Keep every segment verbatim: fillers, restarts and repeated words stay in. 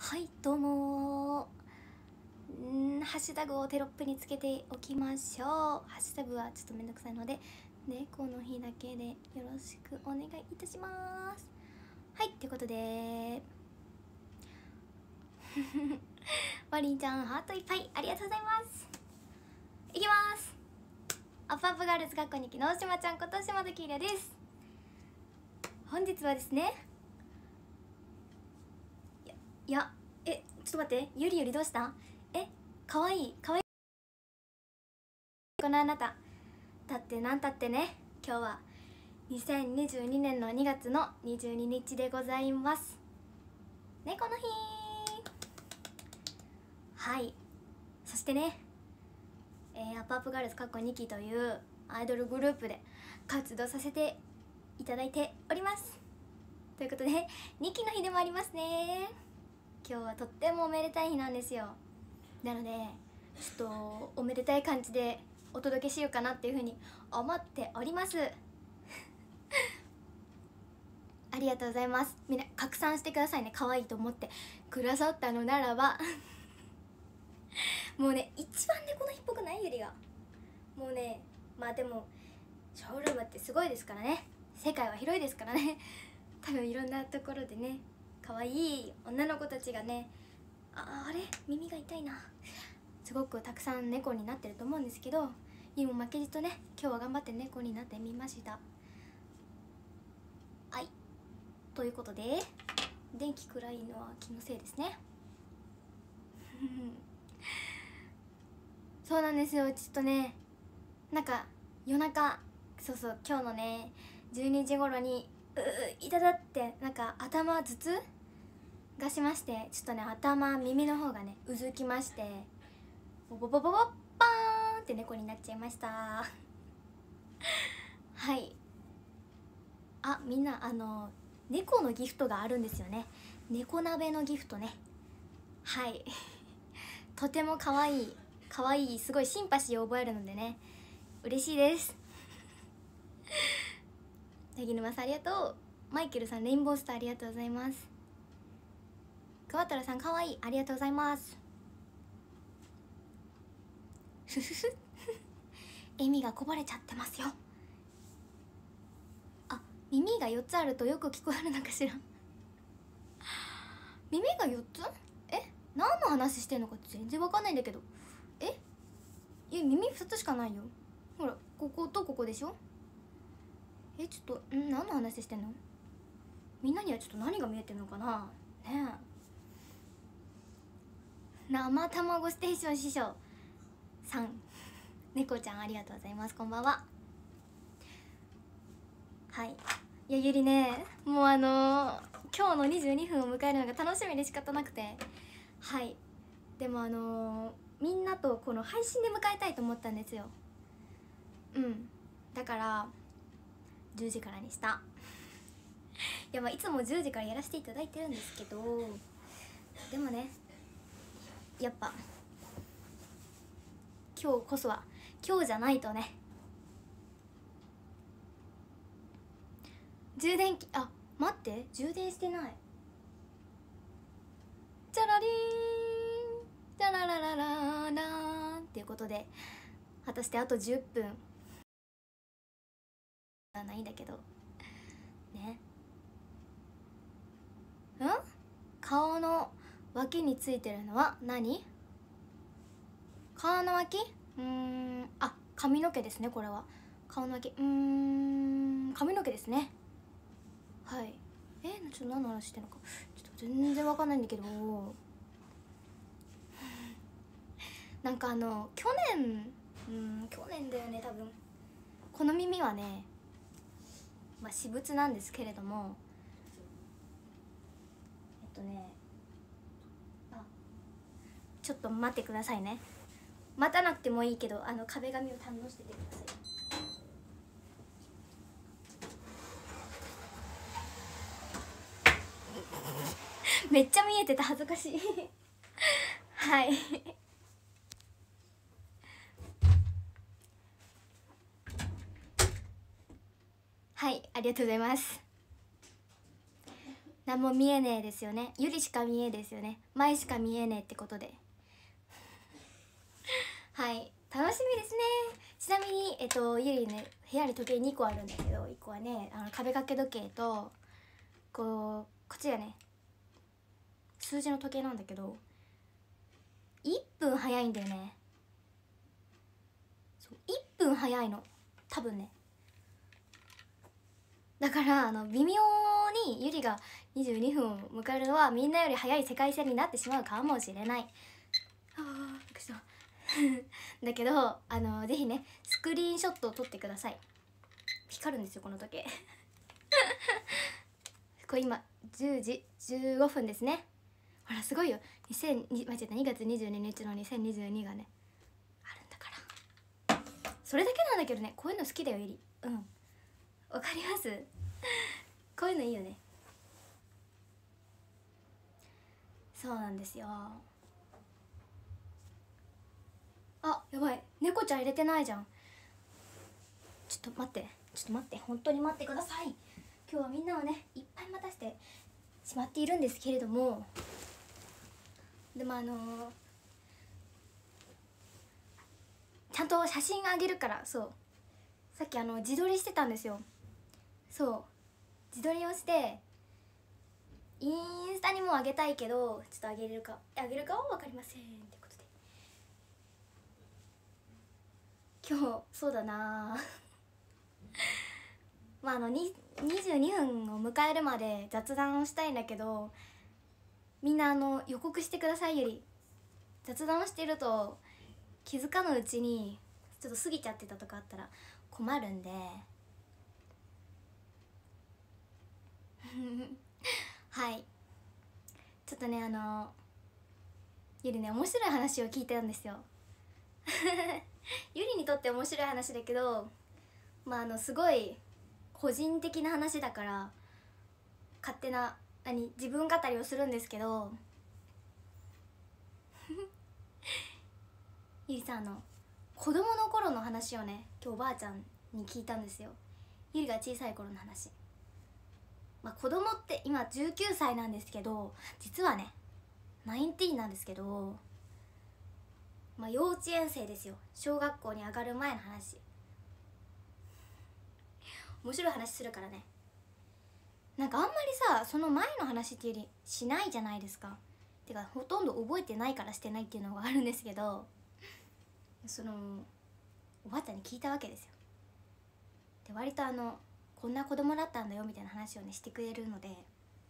はいどうもーん、ハッシュタグをテロップにつけておきましょう。ハッシュタグはちょっとめんどくさいので猫の日だけでよろしくお願いいたします。はい、ということでマリンちゃんハートいっぱいありがとうございます。いきます。アップアップガールズ学校にきのしまちゃんこと島崎りゃです。本日はですね、いやいやえちょっと待って、ゆりゆりどうした？えかわいいかわいいこのあなただってなんたってね、今日はにせんにじゅうにねんのにがつのにじゅうににちでございます。猫の日。はい、そしてね、えー、アップアップガールズかっこにきというアイドルグループで活動させていただいております。ということでにきの日でもありますね。今日はとってもおめでたい日なんですよ。なのでちょっとおめでたい感じでお届けしようかなっていうふうに思っておりますありがとうございます。みんな拡散してくださいね。可愛いと思ってくださったのならばもうね、一番猫の日っぽくない？ゆりがもうね、まあでもショールームってすごいですからね。世界は広いですからね多分いろんなところでね、可愛い女の子たちがね、ああれ耳が痛いな、すごくたくさん猫になってると思うんですけど、ゆいも負けじとね、今日は頑張って猫になってみました。はい、ということで電気暗いのは気のせいですねそうなんですよ。ちょっとね、なんか夜中、そうそう、今日のねじゅうにじ頃にうういただってなんか頭頭痛がしまして、ちょっとね頭耳の方がねうずきまして、ボボボボボッパーンって猫になっちゃいましたはい、あ、みんなあの猫のギフトがあるんですよね。猫鍋のギフトね。はいとても可愛い可愛い、すごいシンパシーを覚えるのでね、嬉しいです柳沼さんありがとう。マイケルさんレインボースターありがとうございます。桑原さん可愛いありがとうございますふふふ笑みがこぼれちゃってますよ。あ、耳がよっつあるとよく聞こえるのかしら耳がよっつ？え、何の話してんのか全然わかんないんだけど。えいや耳ふたつしかないよ。ほらこことここでしょ。え、ちょっとん何の話してんの？みんなにはちょっと何が見えてんのかなねえ。生卵ステーション師匠さん猫ちゃんありがとうございます。こんばんは。はい、いやゆりね、もうあのー、今日のにじゅうにふんを迎えるのが楽しみで仕方なくて、はい、でもあのー、みんなとこの配信で迎えたいと思ったんですよ。うん、だからじゅうじからにしたいやまあいつもじゅうじからやらせていただいてるんですけど、でもね、やっぱ今日こそは今日じゃないとね。充電器、あ、待って、充電してない。チャラリーンチャラララララーンっていうことで、果たしてあとじゅっぷんないんだけどね。ん？顔の脇についてるのは何？顔の脇？うーん、あ、髪の毛ですね。これは顔の脇、うーん、髪の毛ですね。はい、え、ちょっと何の話してんのかちょっと全然わかんないんだけどなんかあの去年、うん去年だよね多分。この耳はね、まあ私物なんですけれども、えっとね、あ、ちょっと待ってくださいね。待たなくてもいいけど、あの壁紙を堪能しててください。めっちゃ見えてた、恥ずかしいはいはい、ありがとうございます。 何も見えねえですよね。ゆりしか見えですよね。前しか見えねえってことではい楽しみですね。ちなみにえっとゆりね部屋に時計にこあるんだけど、いっこはねあの壁掛け時計とこうこっちがね数字の時計なんだけどいっぷん早いんだよね。そういっぷん早いの多分ね。だからあの微妙にゆりがにじゅうにふんを迎えるのはみんなより早い世界線になってしまうかもしれない。あーびっくりしただけどあのぜひねスクリーンショットを撮ってください。光るんですよこの時計これ今じゅうじじゅうごふんですね。ほらすごいよ。にせんに間違えたにがつにじゅうににちのにせんにじゅうにがねあるんだから。それだけなんだけどね、こういうの好きだよゆり。うんわかりますこういうのいいよね。そうなんですよ。あやばい猫ちゃん入れてないじゃん。ちょっと待ってちょっと待って本当に待ってください。今日はみんなをねいっぱい待たせてしまっているんですけれども、でもあのー、ちゃんと写真あげるから。そうさっきあの自撮りしてたんですよ。そう自撮りをしてインスタにもあげたいけどちょっとあげれるかあげるかは分かりませんってことで、今日そうだなまああのににじゅうにふんを迎えるまで雑談をしたいんだけど、みんなあの予告してくださいゆり。雑談をしてると気づかぬうちにちょっと過ぎちゃってたとかあったら困るんではいちょっとねあのゆりね面白い話を聞いたんですよゆりにとって面白い話だけど、まああのすごい個人的な話だから勝手な何自分語りをするんですけどゆりさんの子供の頃の話をね今日おばあちゃんに聞いたんですよ。ゆりが小さい頃の話。まあ子供って今じゅうきゅうさいなんですけど、実はねナインティーンなんですけど、まあ幼稚園生ですよ。小学校に上がる前の話。面白い話するからね。なんかあんまりさその前の話っていうよりしないじゃないですか。てかほとんど覚えてないからしてないっていうのがあるんですけど、そのおばあちゃんに聞いたわけですよ。で割とあのこんな子供だったんだよみたいな話をねしてくれるので、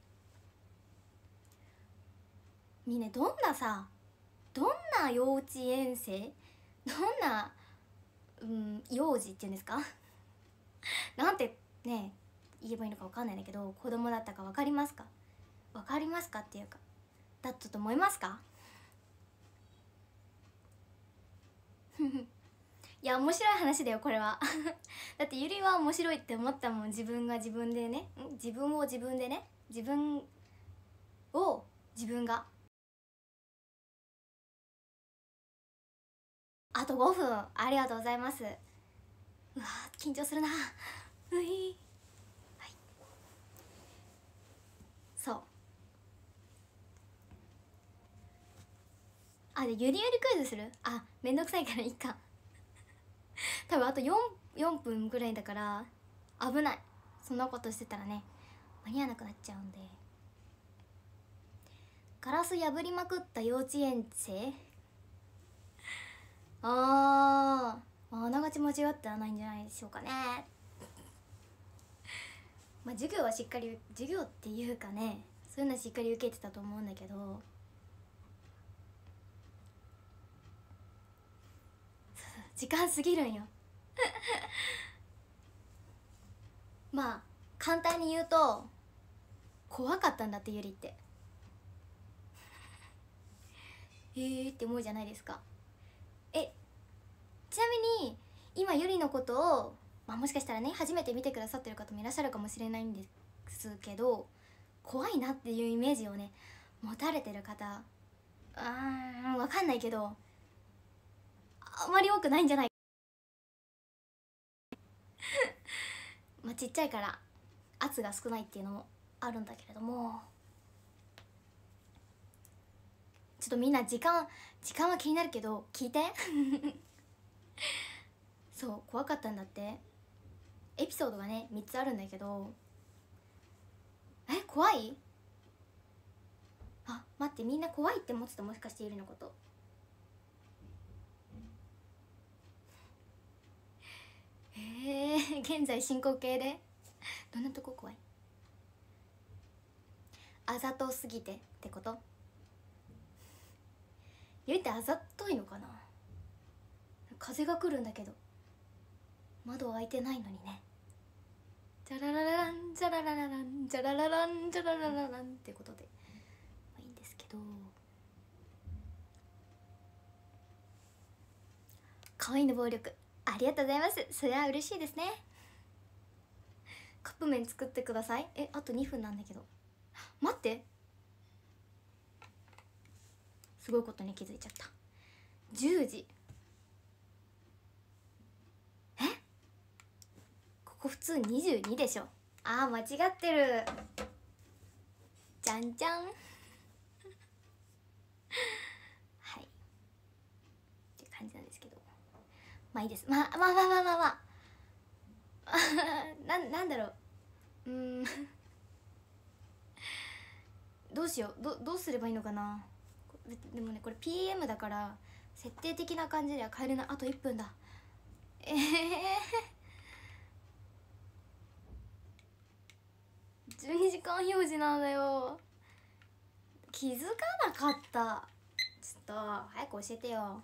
みんなどんなさどんな幼稚園生どんな、うん、幼児っていうんですかなんてね言えばいいのか分かんないんだけど、子供だったか分かりますか分かりますかっていうかだったと思いますかいや面白い話だよこれはだってゆりは面白いって思ったもん。自分が自分でね自分を自分でね自分を自分が。あとごふんありがとうございます。うわ緊張するなうい、はい、そうあでゆりゆりクイズする。あめんどくさいからいいか多分あと 4, 4分ぐらいだから危ない。そんなことしてたらね間に合わなくなっちゃうんで。ガラス破りまくった幼稚園生あーあながち間違ってはないんじゃないでしょうかね。まあ授業はしっかり授業っていうかねそういうのはしっかり受けてたと思うんだけど時間過ぎるんよまあ簡単に言うと怖かったんだってゆりってへーって思うじゃないですか。えちなみに今ゆりのことを、まあ、もしかしたらね初めて見てくださってる方もいらっしゃるかもしれないんですけど、怖いなっていうイメージをね持たれてる方あー分かんないけどあまり多くないんじゃないまあちっちゃいから圧が少ないっていうのもあるんだけれども、ちょっとみんな時間時間は気になるけど聞いてそう怖かったんだって。エピソードがねみっつあるんだけど、え怖い？あ待って、みんな怖いって思ってた？もしかしてゆりのこと。へえ現在進行形でどんなとこ怖い？あざとすぎてってこと？ゆりってあざといのかな？風が来るんだけど窓開いてないのにね。ジャラララランジャラララランジャララランジャラララランってことで、まあ、いいんですけど、可愛いの暴力ありがとうございます。それは嬉しいですね。カップ麺作ってください。えあとにふんなんだけど、待って、すごいことに気づいちゃった。じゅうじ。えここ普通にじゅうにでしょ。あー間違ってる。じゃんじゃんはいっていう感じなんですけど、まあいいです。まあまあまあまあまあまあな, なんだろううーんどうしよう、どどうすればいいのかな。でもねこれ ピーエム だから設定的な感じでは変えれない。あといっぷんだ。ええー、じゅうにじかん表示なんだよ。気づかなかった。ちょっと早く教えてよ。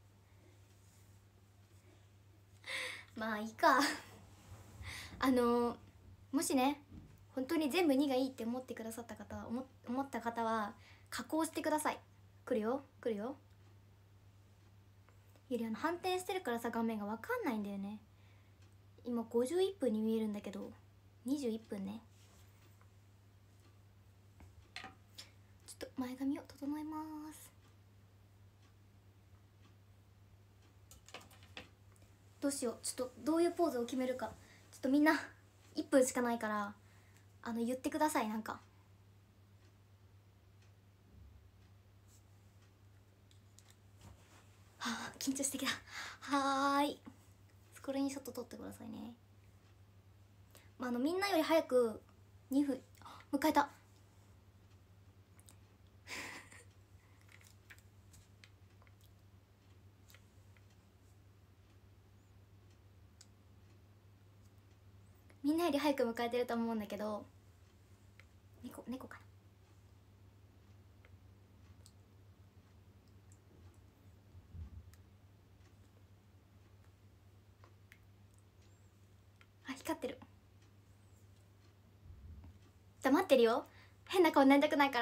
まあいいかあのもしね本当に全部にがいいって思ってくださった方は思思った方は加工してください。来るよ来るよ。ゆりあの反転してるからさ画面が分かんないんだよね。今ごじゅういっぷんに見えるんだけどにじゅういっぷんね。ちょっと前髪を整えます。どうしよう、ちょっとどういうポーズを決めるか。ちょっとみんないっぷんしかないからあの言ってください。なんかはあ緊張してきた。はーいスクリーンショット撮ってくださいね。まあ、あのみんなより早くにふん迎えたみんなより早く迎えてると思うんだけど、猫猫かな。あ光ってる。黙ってるよ、変な顔になりたくないから。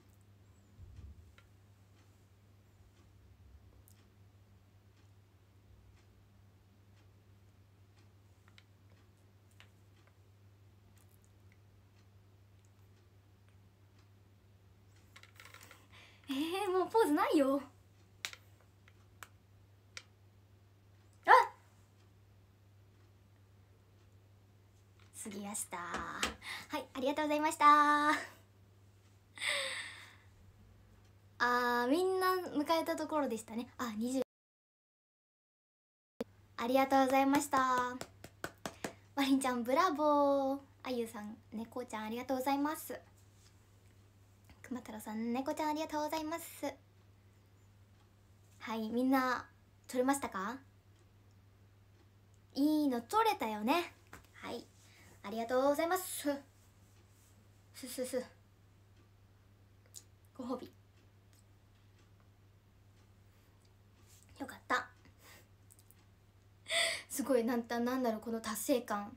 えー、もうポーズないよ。あ過ぎました。はいありがとうございました。あーみんな迎えたところでしたね。あにじゅうありがとうございました。マリンちゃんブラボー。あゆさん猫ちゃんありがとうございます。くま太郎さん猫ちゃんありがとうございます。はいみんな撮れましたか？いいの撮れたよね。はいありがとうございます。すすすご褒美よかったすごいなんだなんだろうこの達成感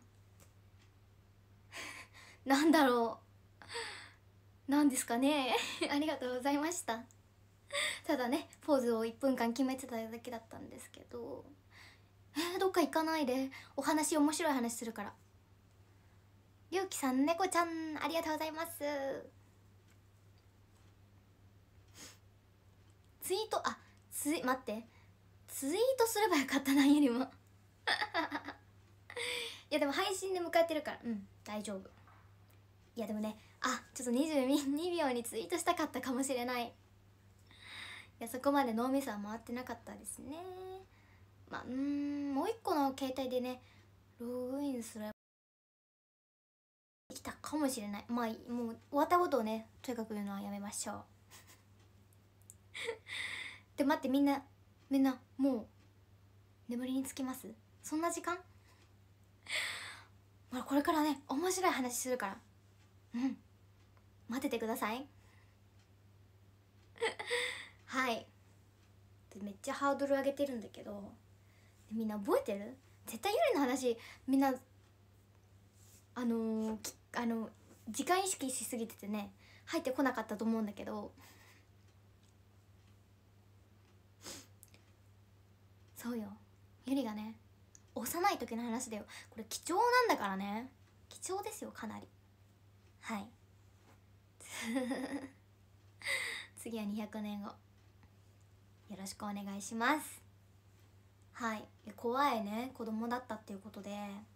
なんだろうなんですかねありがとうございました。ただねポーズをいっぷんかん決めてただけだったんですけど、えー、どっか行かないで、お話面白い話するから。りゅうきさん猫ちゃんありがとうございます。ツイートあツイ待ってツイートすればよかったなよりもいやでも配信で迎えてるからうん大丈夫。 いやでもね、あちょっとにじゅうにびょうにツイートしたかったかもしれない。いやそこまで脳みそは回ってなかったですね。まあうーんもう一個の携帯でねログインすればできたかもしれない。まあもう終わったことをねとにかく言うのはやめましょうで待って、みんなみんなもう眠りにつきます？そんな時間？まあこれからね面白い話するから、うん待っててくださいはいでめっちゃハードル上げてるんだけど、みんな覚えてる？絶対ゆりの話みんなあのー、きあの時間意識しすぎててね入ってこなかったと思うんだけど、そうよ、ゆりがね幼い時の話だよ。これ貴重なんだからね、貴重ですよかなり。はい次はにひゃくねんごよろしくお願いします。はい、怖いね子供だったっていうことで、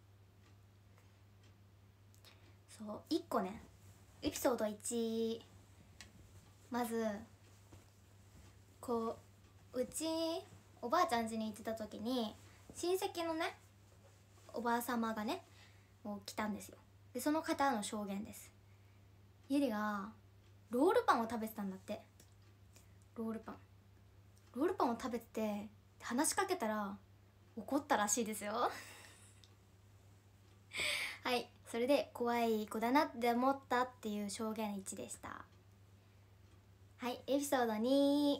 そういっこねエピソードいち、まずこううちおばあちゃん家に行ってた時に親戚のねおばあ様がねもう来たんですよ。でその方の証言です。ゆりがロールパンを食べてたんだって。ロールパンロールパンを食べてて話しかけたら怒ったらしいですよはいそれで怖い子だなって思ったっていう証言いちでした。はいエピソードに、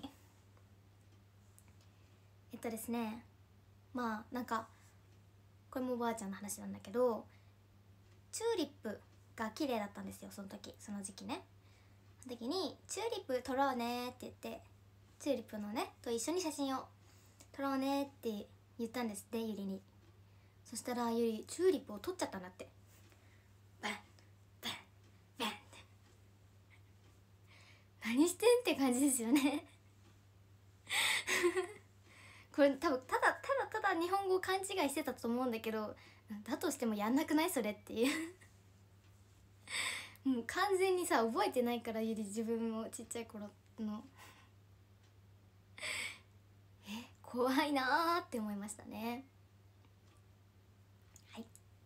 えっとですねまあなんかこれもおばあちゃんの話なんだけど、チューリップが綺麗だったんですよその時、その時期ね。その時にチューリップ撮ろうねって言って、チューリップのねと一緒に写真を撮ろうねって言ったんですってゆりに。そしたらゆりチューリップを撮っちゃったんだって。バンバンバンって何してんって感じですよねこれ多分ただただただ日本語を勘違いしてたと思うんだけど、だとしてもやんなくないそれっていうもう完全にさ覚えてないから、ゆり自分もちっちゃい頃のえ怖いなーって思いましたね。はい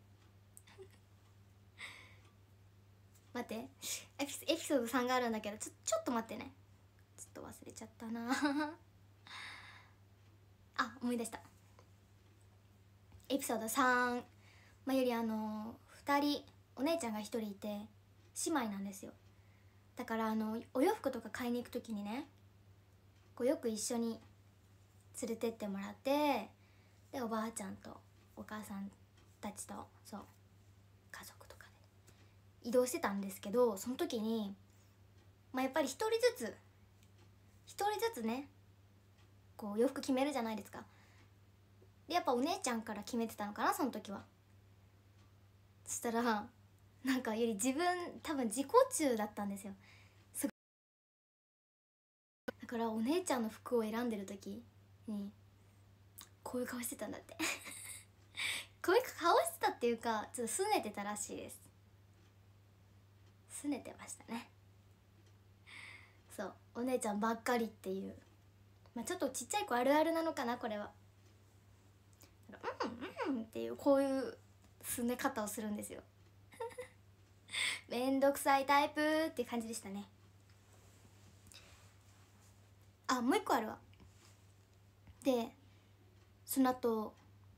待ってエピ、エピソードさんがあるんだけど、ちょちょっと待ってね、ちょっと忘れちゃったなあ思い出した。エピソードさん、まあ、よりあのふたりお姉ちゃんがひとりいて姉妹なんですよ。だからあのお洋服とか買いに行く時にねこうよく一緒に連れてってもらって、でおばあちゃんとお母さんたちとそう家族とかで移動してたんですけど、その時に、まあ、やっぱり一人ずつ一人ずつねこう洋服決めるじゃないですか。でやっぱお姉ちゃんから決めてたのかなその時は。そしたらなんかより自分多分自己中だったんですよ。すだからお姉ちゃんの服を選んでる時にこういう顔してたんだってこういう顔してたっていうかちょっと拗ねてたらしいです。拗ねてましたね。そうお姉ちゃんばっかりっていう、まあ、ちょっとちっちゃい子あるあるなのかなこれは。うんうんっていうこういう拗ね方をするんですよめんどくさいタイプっていう感じでしたね。あもう一個あるわ。でその後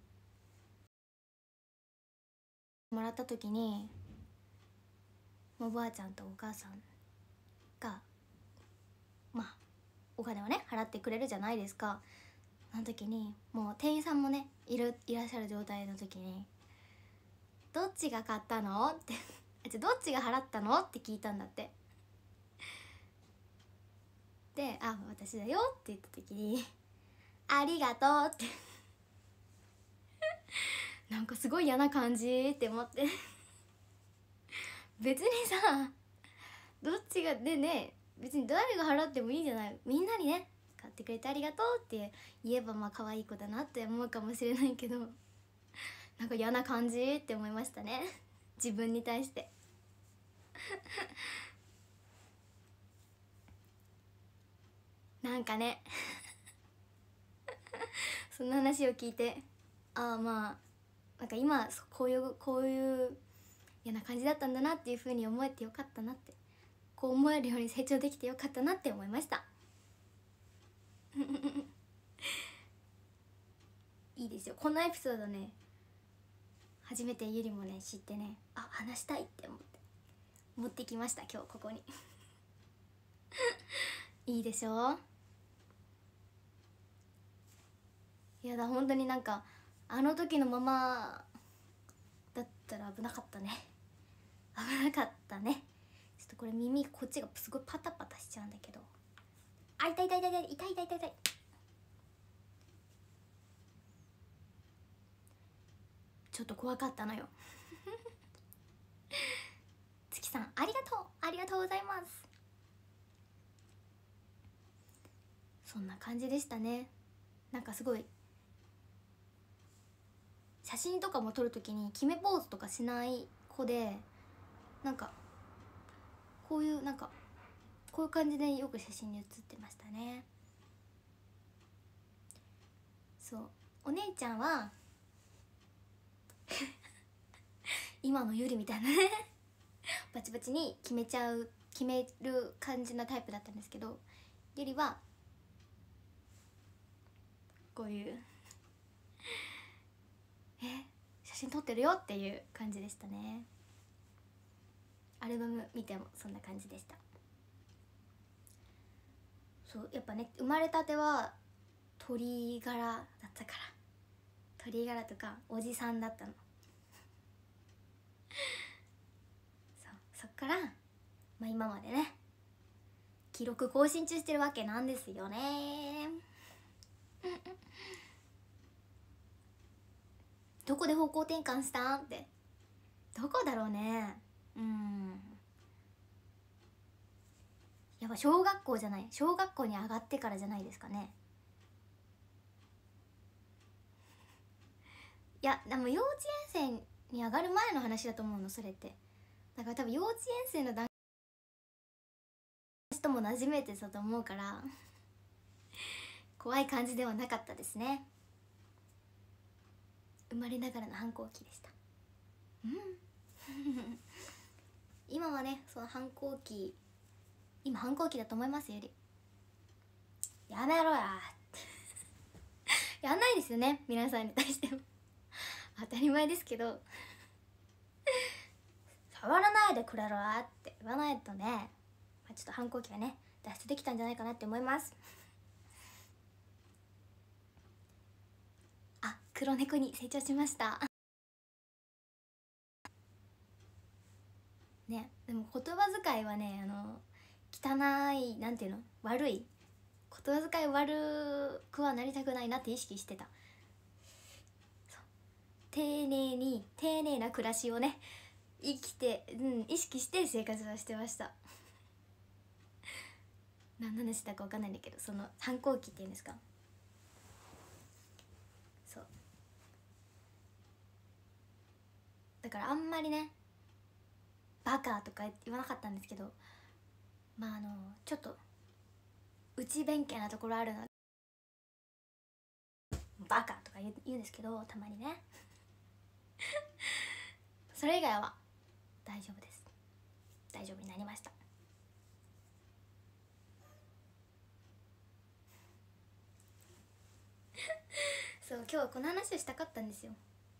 もらった時におばあちゃんとお母さんがまあお金をね払ってくれるじゃないですか。あの時にもう店員さんもねいるいらっしゃる状態の時に「どっちが買ったの?」ってじゃどっちが払ったのって聞いたんだって。で「あ私だよ」って言った時に「ありがとう」ってなんかすごい嫌な感じって思って別にさどっちがでね別に誰が払ってもいいじゃない。みんなにね買ってくれてありがとうって言えばまあ可愛い子だなって思うかもしれないけどなんか嫌な感じって思いましたね自分に対して。 なんかねその話を聞いて、ああまあなんか今こういうこういう嫌な感じだったんだなっていう風に思えてよかったなって、こう思えるように成長できてよかったなって思いましたいいですよ、このエピソードね初めてゆりもね知ってね、あ話したいって思って持ってきました今日ここにいいでしょ。いやだ本当になんかあの時のままだったら危なかったね、危なかったね。ちょっとこれ耳こっちがすごいパタパタしちゃうんだけど、あ痛い痛い痛い痛い痛い痛い痛い痛い、ちょっと怖かったのよ月さんありがとうありがとうございます。そんな感じでしたね。なんかすごい写真とかも撮るときに決めポーズとかしない子で、なんかこういうなんかこういう感じでよく写真に写ってましたね。そうお姉ちゃんは今のゆりみたいなねバチバチに決めちゃう決める感じなタイプだったんですけど、ゆりはこういうえ写真撮ってるよっていう感じでしたね。アルバム見てもそんな感じでした。そうやっぱね生まれたては鳥柄だったから、鳥柄とかおじさんだったのそうそっから、まあ、今までね記録更新中してるわけなんですよねどこで方向転換したんって、どこだろうね。うんやっぱ小学校じゃない、小学校に上がってからじゃないですかね。いやでも幼稚園生に上がる前の話だと思うのそれって。だから多分幼稚園生の段階とも馴染めてたと思うから怖い感じではなかったですね。生まれながらの反抗期でした。うん今はねその反抗期、今反抗期だと思いますより。やめろややんないですよね皆さんに対しても当たり前ですけど触らないでくれろって言わないとね、まあ、ちょっと反抗期はね脱出できたんじゃないかなって思いますあ、黒猫に成長しましたね。でも言葉遣いはねあの汚いなんていうの悪い言葉遣い悪くはなりたくないなって意識してた。丁寧に丁寧な暮らしをね生きて、うん、意識して生活はしてました何の話だか分かんないんだけど、その反抗期っていうんですか、そうだからあんまりねバカとか言わなかったんですけど、まああのちょっと内弁慶なところあるのでバカとか言う言うんですけどたまにねそれ以外は大丈夫です。大丈夫になりましたそう今日はこの話をしたかったんですよ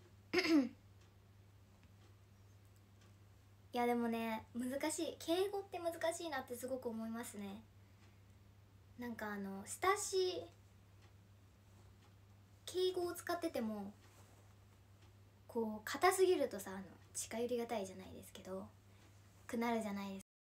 いやでもね難しい、敬語って難しいなってすごく思いますね。なんかあの親しい敬語を使っててもこう硬すぎるとさあの近寄りがたいじゃないですけどくなるじゃないです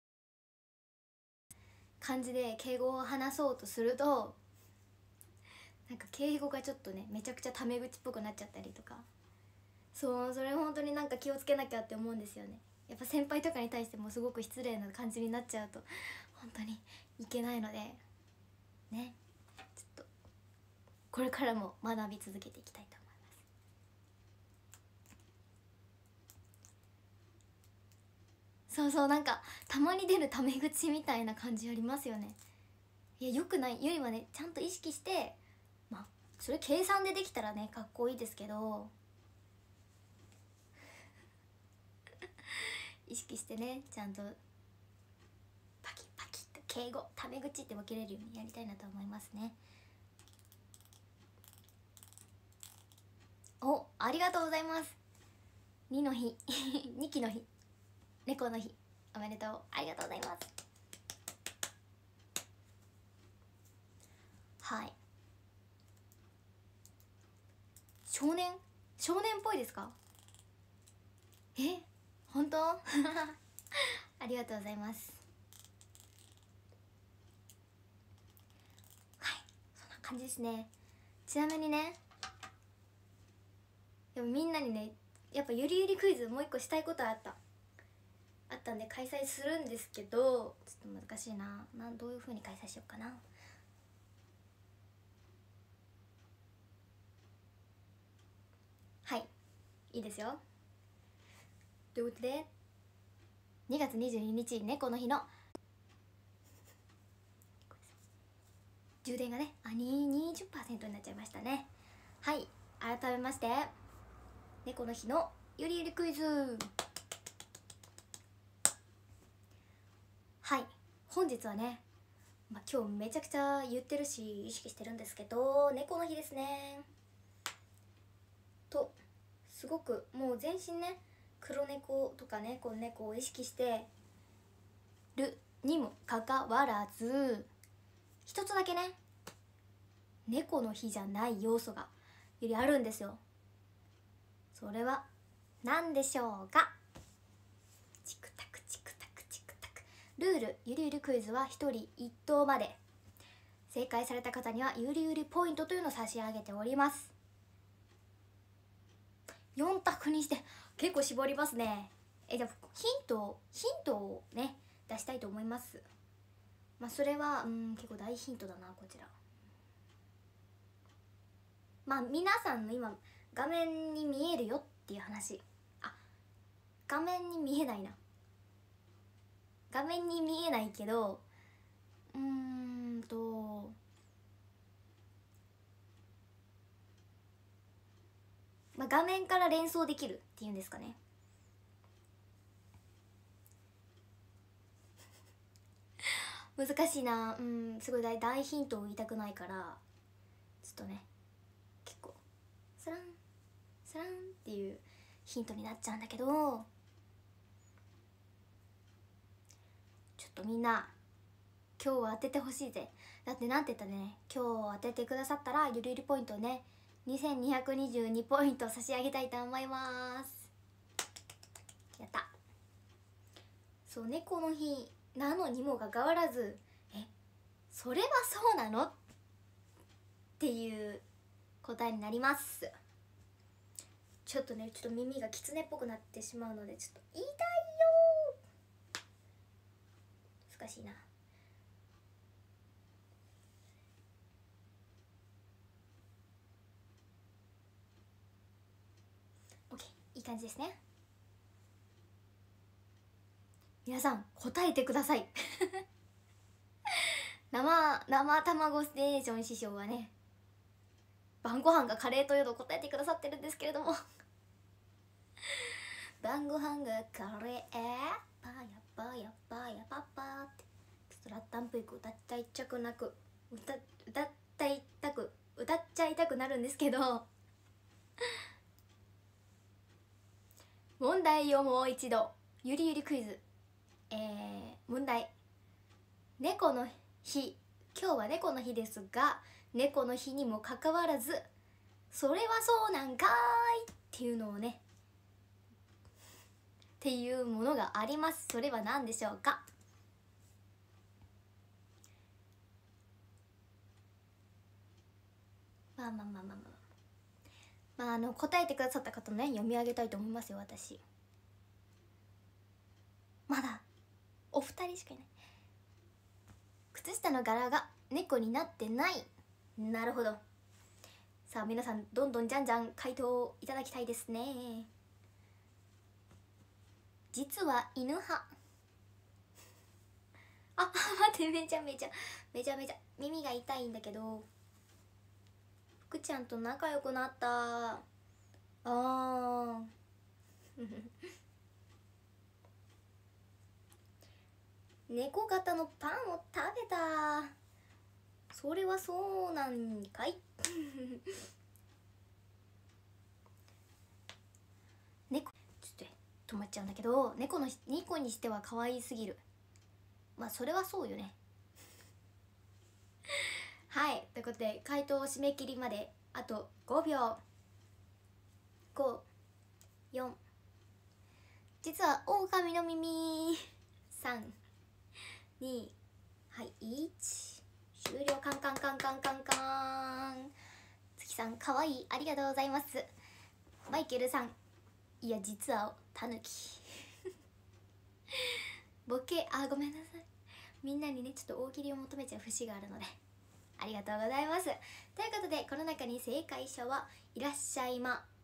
感じで敬語を話そうとするとなんか敬語がちょっとねめちゃくちゃタメ口っぽくなっちゃったりとか、そうそれ本当になんか気をつけなきゃって思うんですよね。やっぱ先輩とかに対してもすごく失礼な感じになっちゃうと本当にいけないのでね、ちょっとこれからも学び続けていきたいと思います。 そうそう、なんかたまに出るタメ口みたいな感じありますよね。いや、よくないよりはね、ちゃんと意識して、まあそれ計算でできたらねかっこいいですけど意識してね、ちゃんとパキパキッと敬語タメ口って分けれるようにやりたいなと思いますね。お、ありがとうございます。にの日にきの日、猫の日、おめでとう、ありがとうございます。はい、少年少年っぽいですか？え、本当ありがとうございます。はい、そんな感じですね。ちなみにね、でもみんなにね、やっぱゆりゆりクイズもう一個したいことあったあったんで開催するんですけど、ちょっと難しいな。なんどういう風に開催しようかな。はい、いいですよ。ということでにがつにじゅうににち猫の日の充電がね、あ、にじゅっパーセント になっちゃいましたね。はい、改めまして猫の日のゆりゆりクイズ。はい、本日はね、まあ、今日めちゃくちゃ言ってるし意識してるんですけど、猫の日ですね。とすごくもう全身ね黒猫とかねこう猫を意識してるにもかかわらず、一つだけね猫の日じゃない要素がよりあるんですよ。それは何でしょうか？チクタクチクタクチクタク。ルール、ゆりゆりクイズはひとりいち答まで、正解された方にはゆりゆりポイントというのを差し上げております。よん択にして結構絞りますね。え、じゃあヒントヒントをね出したいと思います。まあそれはうん結構大ヒントだなこちら。まあ皆さんの今画面に見えるよっていう話。あ、画面に見えないな。画面に見えないけど、うーんとまあ画面から連想できるっていうんですかね。難しいな。うん、すごい 大, 大ヒントを言いたくないからちょっとね結構スランスランっていうヒントになっちゃうんだけど、ちょっとみんな今日は当ててほしいぜ。だってなんて言ったらね、今日当ててくださったらゆるゆるポイントをねにせんにひゃくにじゅうにポイント差し上げたいと思います。やった。そう、猫の日なのにもかかわらず、え、それはそうなのっていう答えになります。ちょっとね、ちょっと耳がキツネっぽくなってしまうのでちょっと言いたいよー。難しいな。オッケー、いい感じですね。皆さん答えてください生生卵ステーション師匠はね、晩ご飯がカレーというのを答えてくださってるんですけれども晩ご飯がカレーパヤパヤパヤパパってちょっとラッタンプイク歌っちゃいたくなく歌歌ったいたく歌っちゃいたくなるんですけど問題をもう一度。ゆりゆりクイズ、えー、問題。猫の日、今日は猫の日ですが、猫の日にもかかわらずそれはそうなんかーいっていうのをねっていうものがあります。それは何でしょうか？まあまあまあまあまあまあ、あの答えてくださった方ね読み上げたいと思いますよ。私まだお二人しかいない。靴下の柄が猫になってない。なるほど。さあ皆さんどんどんじゃんじゃん回答をいただきたいですね。実は犬派。 あ待って、めちゃめちゃめちゃめちゃ耳が痛いんだけど、福ちゃんと仲良くなった。あー猫型のパンを食べた。それはそうなんかい猫ちょっと止まっちゃうんだけど、猫の猫にしては可愛すぎる。まあそれはそうよねはい、ということで回答締め切りまであとごびょう。ご、よん、実は狼の耳。さん、に、はい、いち、終了。カンカンカンカンカンカン。月さんかわいい、ありがとうございます。マイケルさん、いや実はタヌキボケ、あごめんなさい、みんなにねちょっと大喜利を求めちゃう節があるのでありがとうございます。ということでこの中に正解者はいらっしゃい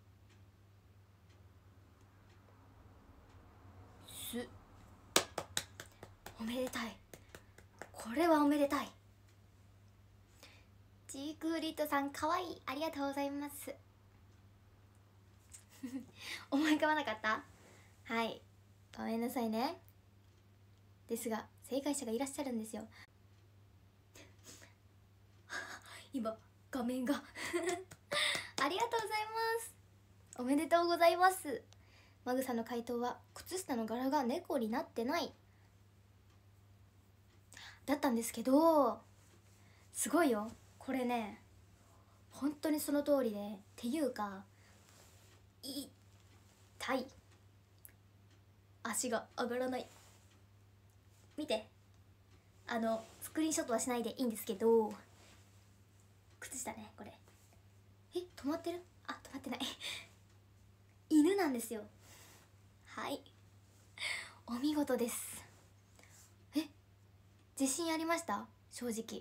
ますおめでたい、これはおめでたい。ジークーリットさんかわいい、ありがとうございます思い浮かばなかった。はい、ごめんなさいね。ですが正解者がいらっしゃるんですよ今画面がありがとうございます、おめでとうございます。マグさんの回答は靴下の柄が猫になってないだったんですけど、すごいよこれね、本当にその通りで、っていうか痛い、足が上がらない。見て、あのスクリーンショットはしないでいいんですけど、靴下ねこれ、え止まってる、あ止まってない犬なんですよ。はい、お見事です。え自信ありました？正直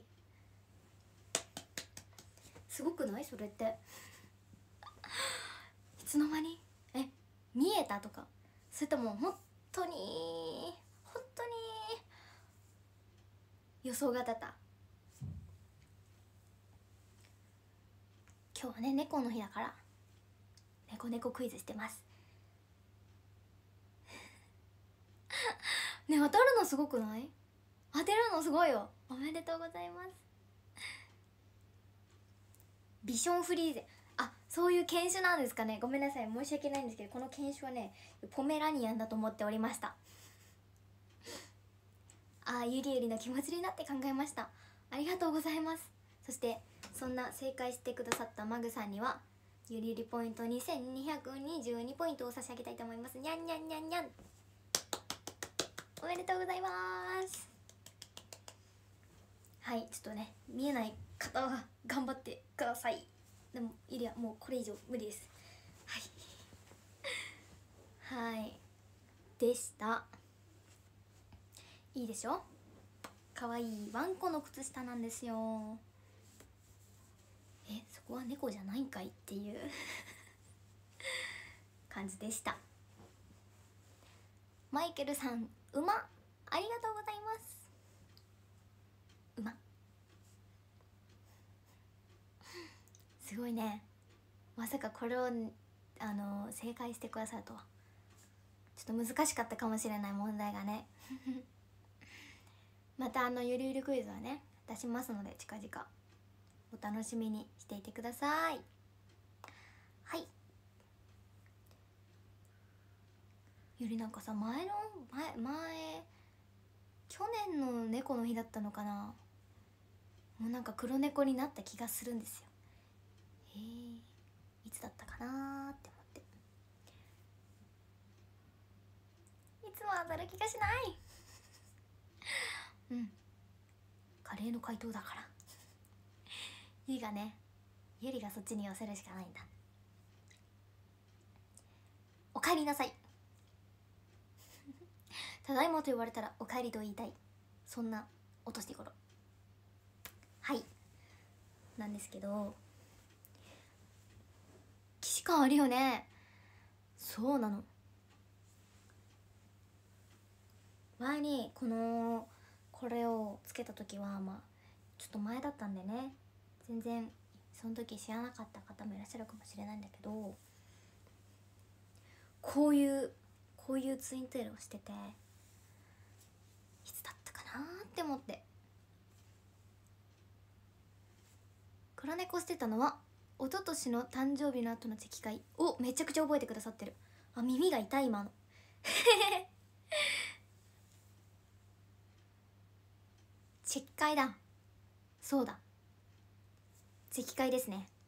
すごくない？それっていつの間に、え見えたとか、それとも本当に本当に予想が立った？今日はね猫の日だから猫猫クイズしてますね、当たるのすごくない？当てるのすごいよ、おめでとうございます。ビションフリーゼ、あそういう犬種なんですかね。ごめんなさい、申し訳ないんですけど、この犬種はねポメラニアンだと思っておりましたあゆりゆりの気持ちになって考えました。ありがとうございます。そしてそんな正解してくださったマグさんにはゆりゆりポイントにせんにひゃくにじゅうにポイントを差し上げたいと思います。にゃんにゃんにゃんにゃん、おめでとうございます。はい、ちょっとね見えない方は頑張ってください。でもゆりはもうこれ以上無理です。はいはいでした。いいでしょ、かわいいワンコの靴下なんですよ。えそこは猫じゃないんかいっていう感じでした。マイケルさん、馬ありがとうございます。馬すごいね、まさかこれをあの正解してくださるとは。ちょっと難しかったかもしれない、問題がねまたあのゆるゆるクイズはね出しますので、近々お楽しみにしていてください。はい、ゆりなんかさ、前の前前去年の猫の日だったのかな、もうなんか黒猫になった気がするんですよ。えー、いつだったかなーって思って、いつも当たる気がしないうんカレーの回答だからゆりがねゆりがそっちに寄せるしかないんだ。おかえりなさいただいまと言われたらおかえりと言いたい、そんな落とし頃はいなんですけど、既視感あるよね。そうなの、前にこのこれをつけた時はまあちょっと前だったんでね、全然その時知らなかった方もいらっしゃるかもしれないんだけど、こういうこういうツインテールをしてて、いつだったかなーって思って。黒猫してたのは一昨年の誕生日の後のチェキ会をめちゃくちゃ覚えてくださってる。あ、耳が痛い今のチェキ会だ、そうだ、チェキ会ですね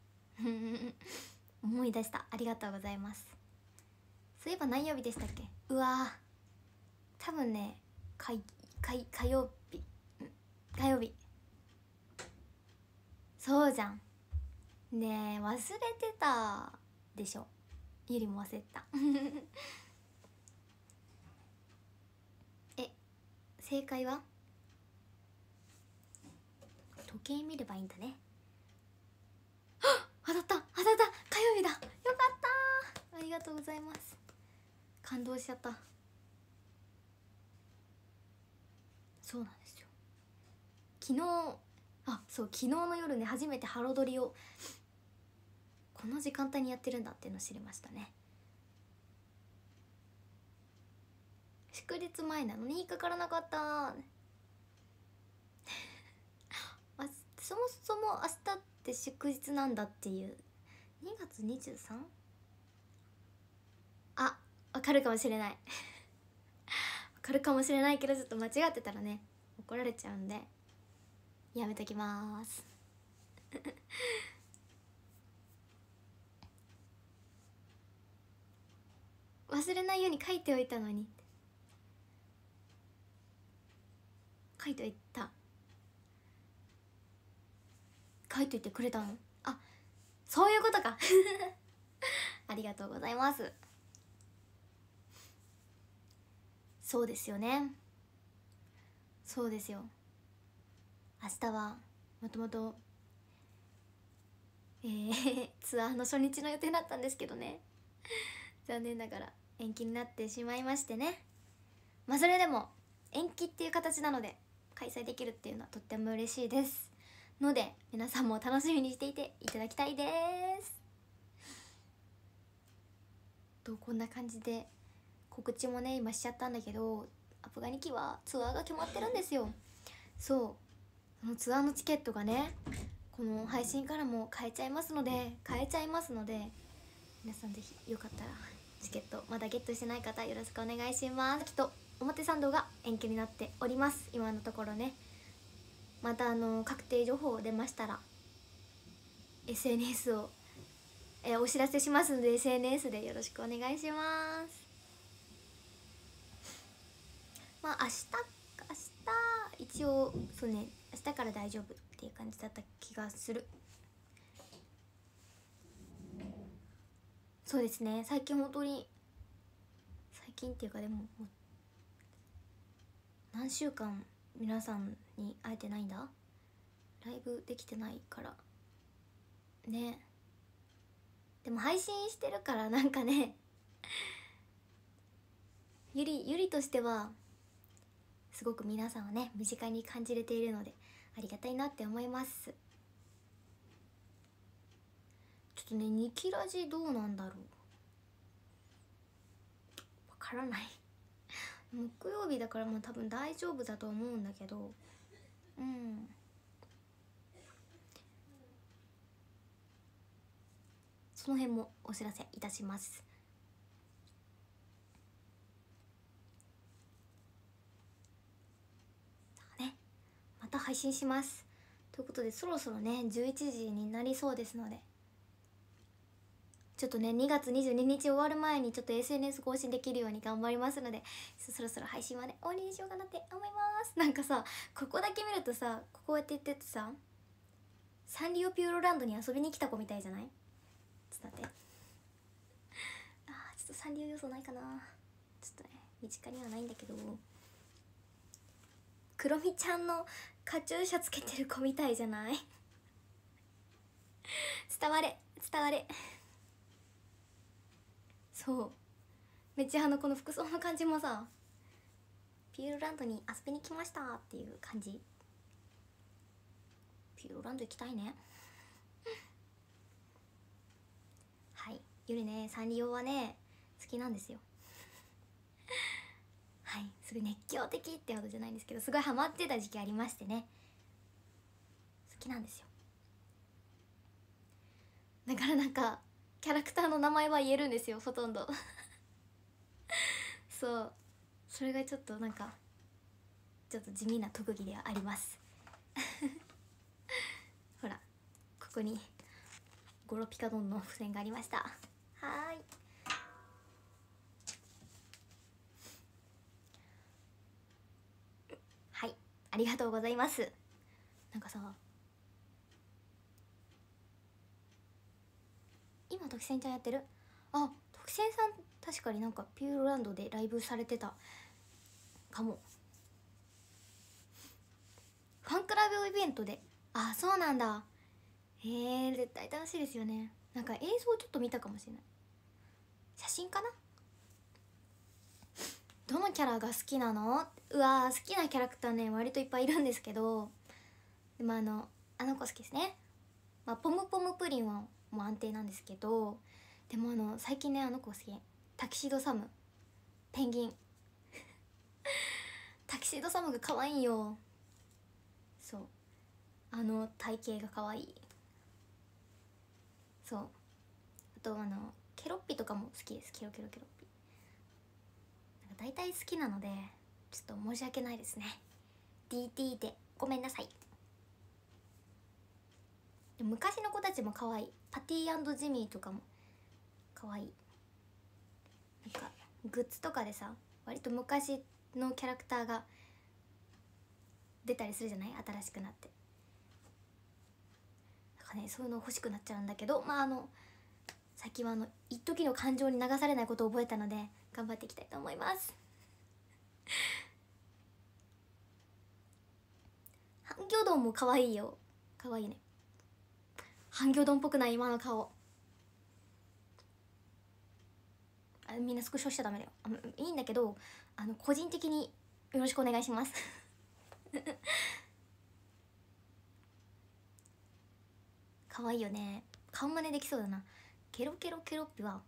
思い出した、ありがとうございます。そういえば何曜日でしたっけ。うわー、多分ね、かいかい火曜日、火曜日、そうじゃんねえ、忘れてたでしょ。ゆりも忘れてたえ、正解は時計見ればいいんだね。当たった、当たった、火曜日だ、よかった、ありがとうございます。感動しちゃった。そうなんですよ、昨日、あ、そう、昨日の夜ね、初めてハロドリをこの時間帯にやってるんだっていうのを知りましたね。祝日前なのに引っかからなかったあ、そもそも明日って祝日なんだっていう。にがつにじゅうさん？ あ、わかるかもしれないわかるかもしれないけど、ちょっと間違ってたらね怒られちゃうんでやめときまーす忘れないように書いておいたのに、書いておいた、書いといてくれたの。あ、そういうことかありがとうございます。そうですよね、そうですよ。明日はもともとえー、ツアーの初日の予定だったんですけどね残念ながら延期になってしまいましてね。まあそれでも延期っていう形なので開催できるっていうのはとっても嬉しいですので、皆さんも楽しみにしていていただきたいです。とこんな感じで告知もね今しちゃったんだけど、アフガニキはツアーが決まってるんですよ。そう、そのツアーのチケットがねこの配信からも買えちゃいますので買えちゃいますので皆さんぜひよかったらチケットまだゲットしてない方よろしくお願いします。きっと表参道が延期になっております今のところね。またあの確定情報出ましたら エスエヌエス をえお知らせしますので エスエヌエス でよろしくお願いします。まあ明日明日一応そうね、明日から大丈夫っていう感じだった気がする。そうですね、最近本当に最近っていうかでももう何週間皆さんに会えてないんだ、ライブできてないからね。でも配信してるからなんかねゆりゆりとしてはすごく皆さんをね身近に感じれているのでありがたいなって思います。ちょっとねニキラジどうなんだろう、わからない木曜日だからもう多分大丈夫だと思うんだけど、うん、その辺もお知らせいたします。ね、また配信しますということで、そろそろねじゅういちじになりそうですので、ちょっとねにがつにじゅうににち終わる前にちょっと エスエヌエス 更新できるように頑張りますので、そろそろ配信まで終わりにしようかなって思います。なんかさここだけ見るとさ、ここやって言っててさサンリオピューロランドに遊びに来た子みたいじゃない。ちょっと待って、あーちょっとサンリオ要素ないかな、ちょっとね身近にはないんだけど、クロミちゃんのカチューシャつけてる子みたいじゃない伝われ伝われそう、めっちゃあのこの服装の感じもさピューロランドに遊びに来ましたっていう感じ。ピューロランド行きたいね。はい、ゆりねサンリオはね好きなんですよ。はい、すごい熱狂的ってほどじゃないんですけど、すごいハマってた時期ありましてね、好きなんですよ。だからなんかキャラクターの名前は言えるんですよ、ほとんど。そう、それがちょっとなんかちょっと地味な特技ではあります。ほらここにゴロピカドンの付箋がありました。はーい、はい、ありがとうございます。なんかさ、今ときせんちゃんやってる？あ、ときせんさん確かになんかピューロランドでライブされてたかも。ファンクラブイベントで。あ、そうなんだ。へえ、絶対楽しいですよね。なんか映像ちょっと見たかもしれない。写真かな。どのキャラが好きなの？うわー、好きなキャラクターね割といっぱいいるんですけど、でもあのあの子好きですね。まあ、ポムポムプリンはもう安定なんですけど、でもあの最近ねあの子好き、タキシードサム、ペンギン。タキシードサムが可愛いよ。そう、あの体型が可愛い。そう、あとあのケロッピとかも好きです。ケロケロケロッピ、なんか大体好きなのでちょっと申し訳ないですね。 ディーティー でごめんなさい。で昔の子たちも可愛い。パティー&ジミーとかも可愛い。なんかグッズとかでさ割と昔のキャラクターが出たりするじゃない、新しくなって。なんかねそういうの欲しくなっちゃうんだけど、まああの最近はあの一時の感情に流されないことを覚えたので頑張っていきたいと思います。ハンギョドンも可愛いよ。可愛いね。ハンギョドンっぽくない今の顔。あ、みんなスクショしちゃダメだよ。あ、いいんだけど、あの個人的によろしくお願いします。可愛いよね。顔真似できそうだな。ケロケロケロッピは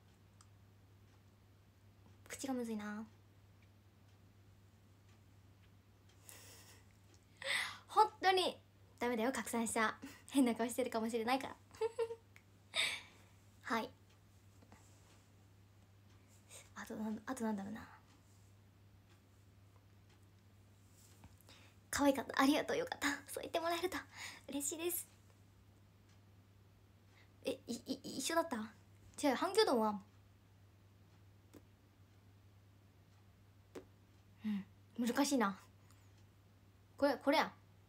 口がむずいな。本当にダメだよ、拡散しちゃ。変な顔してるかもしれないから。はい、あとなんあとなんだろうな。可愛かった、ありがとう、よかった。そう言ってもらえると嬉しいです。え、いい一緒だった？違う、ハンギョドンはうん難しいな。これこれや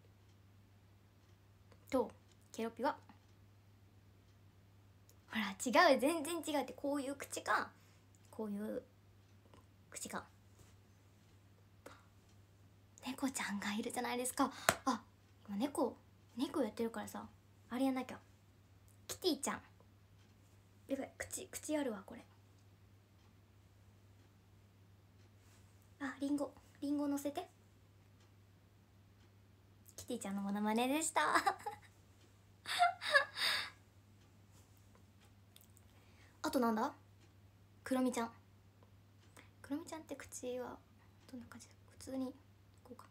とケロピはほら違う、全然違うって。こういう口かこういう口か。猫ちゃんがいるじゃないですか。あ、今猫猫やってるからさ、あれやんなきゃ。キティちゃん、やばい、口口あるわこれ。あ、リンゴリンゴ乗せて。キティちゃんのモノマネでした。あとなんだ、クロミちゃん。クロミちゃんって口はどんな感じだ。普通にこうか。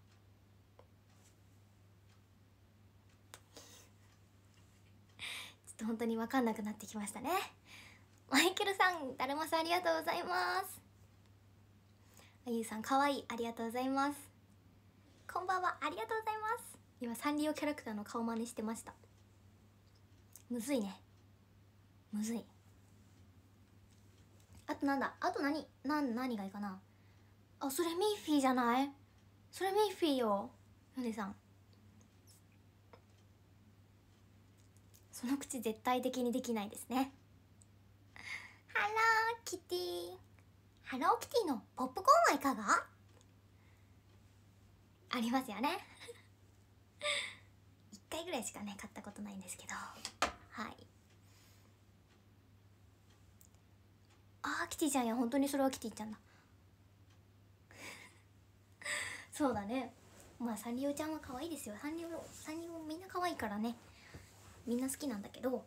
ちょっと本当に分かんなくなってきましたね。マイケルさん、だるまさんありがとうございます。あゆうさんかわいい、ありがとうございます。こんばんは、ありがとうございます。今サンリオキャラクターの顔真似してました。むずいね、むずい。あとなんだ、あと何な何がいいかな。あ、それミッフィーじゃない？それミッフィーよ、ヨネさん。その口絶対的にできないですね。ハローキティ、ハローキティのポップコーンはいかが？ありますよね。いっかいぐらいしかね買ったことないんですけど、はい。あーキティちゃんや、本当にそれはキティちゃんだ。 そうだね。まあサンリオちゃんは可愛いですよ。サンリオサンリオみんな可愛いからね、みんな好きなんだけど、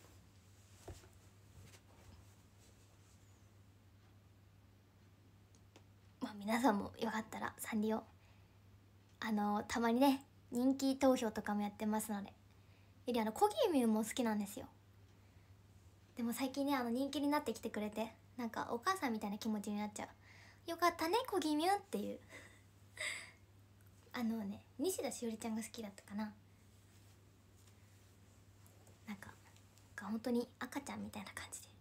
まあ皆さんもよかったらサンリオあのたまにね人気投票とかもやってますので、よりあのコギーミューも好きなんですよ。でも最近ねあの人気になってきてくれて、なんかお母さんみたいな気持ちになっちゃう。よかったねコギーミューっていうあのね西田しおりちゃんが好きだったかな。なんか本当に赤ちゃんみたいな感じで、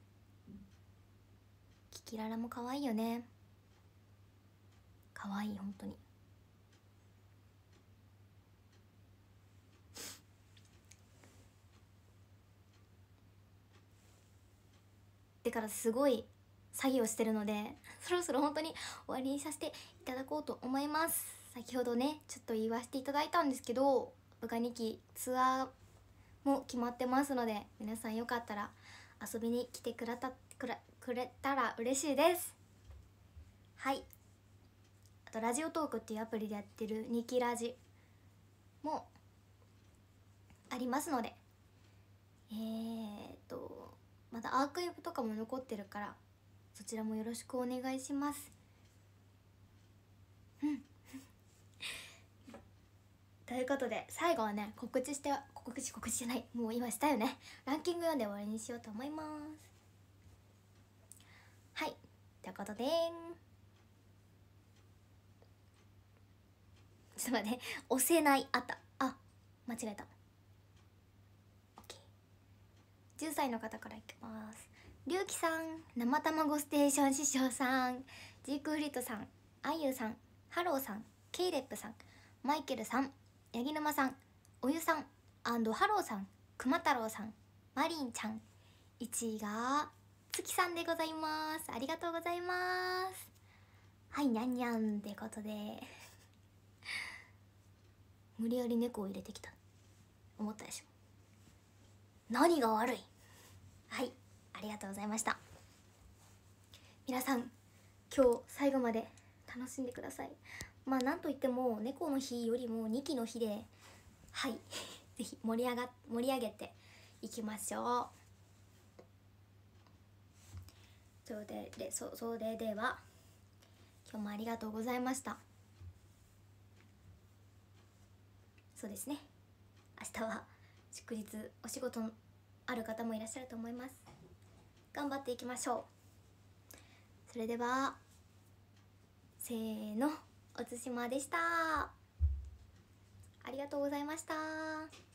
キキララも可愛いよね。可愛い本当に。だからすごい作業してるので、そろそろ本当に終わりにさせていただこうと思います。先ほどねちょっと言わせていただいたんですけど、部下にきツアーも決まってますので、皆さんよかったら遊びに来てくれたくれくれたら嬉しいです。はい、あとラジオトークっていうアプリでやってるにきラジもありますので、えーっとまたアーカイブとかも残ってるから、そちらもよろしくお願いします。うんということで最後はね告知して告知告知じゃないもう今したよね。ランキング読んで終わりにしようと思います。はいということで、ちょっと待って、押せないあったあ間違えた。 OK、 じゅっさいの方からいきます。りゅうきさん、生卵ステーション師匠さん、ジークフリットさん、あゆさん、ハローさん、ケイレップさん、マイケルさん、ヤギ沼さん、おゆさんハローさん、くま太郎さん、マリンちゃん、いちいが月さんでございます。ありがとうございます。はい、にゃんにゃんってことで無理やり猫を入れてきた思ったでしょ。何が悪い。はい、ありがとうございました。皆さん今日最後まで楽しんでください。まあなんといっても猫の日よりもにきの日で、はいぜひ盛り上が盛り上げていきましょう。それででそそれでは今日もありがとうございました。そうですね、明日は祝日お仕事ある方もいらっしゃると思います。頑張っていきましょう。それではせーの、おつしまでした。ありがとうございました。